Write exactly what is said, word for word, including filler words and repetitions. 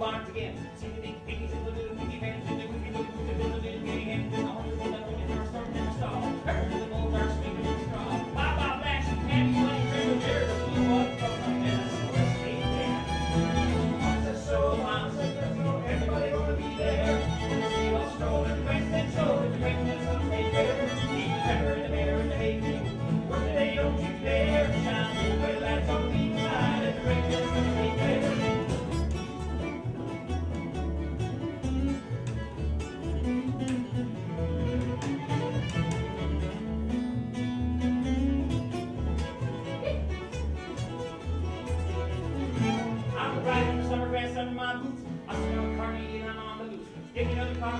robots again. See the big piggies and the little piggy fans and the goofy little goose and the little bitty hands and the wonderful duckling and our storm in the stall. Her the bulls are sweeping in the straw. Bob Bob Bash and Candy Bunny Cradle, there's a blue one from my head. Let's stay there. Mom says so, Mom says so, everybody gonna be there. Let's see all strolling, rest and show and drink and some hay fair. Eat the pepper and the bear and the hay field. Work the day, don't you dare. Shine the way lads on the side and drink and some hay fair. I'm riding the summer grass under my boots. I smell carny and I'm on the loose. Give me another car.